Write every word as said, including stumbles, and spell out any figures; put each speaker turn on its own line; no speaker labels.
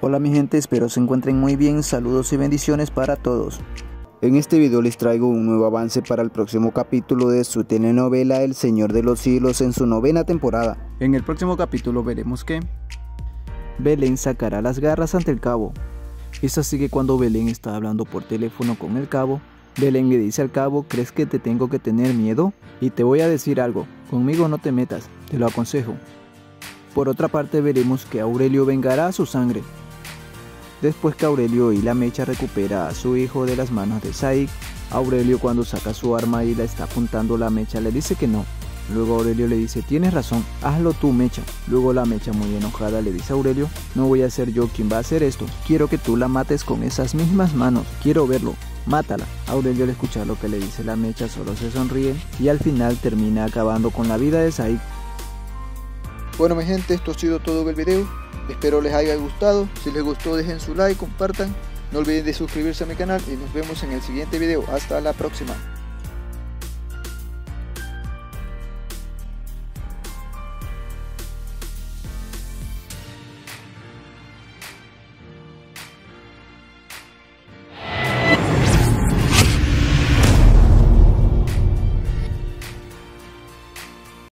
Hola mi gente, espero se encuentren muy bien, saludos y bendiciones para todos. En este video les traigo un nuevo avance para el próximo capítulo de su telenovela El Señor de los Cielos en su novena temporada. En el próximo capítulo veremos que Belén sacará las garras ante el cabo. Es así que cuando Belén está hablando por teléfono con el cabo, Belén le dice al cabo: ¿crees que te tengo que tener miedo? Y te voy a decir algo, conmigo no te metas, te lo aconsejo. Por otra parte veremos que Aurelio vengará a su sangre. Después que Aurelio y la Mecha recupera a su hijo de las manos de Saik, Aurelio, cuando saca su arma y la está apuntando, la Mecha le dice que no. Luego Aurelio le dice: tienes razón, hazlo tú, Mecha. Luego la Mecha, muy enojada, le dice a Aurelio: no voy a ser yo quien va a hacer esto, quiero que tú la mates con esas mismas manos, quiero verlo, mátala. Aurelio, al escuchar lo que le dice la Mecha, solo se sonríe y al final termina acabando con la vida de Saik.
Bueno mi gente, esto ha sido todo el video, espero les haya gustado. Si les gustó dejen su like, compartan, no olviden de suscribirse a mi canal y nos vemos en el siguiente video. Hasta la próxima.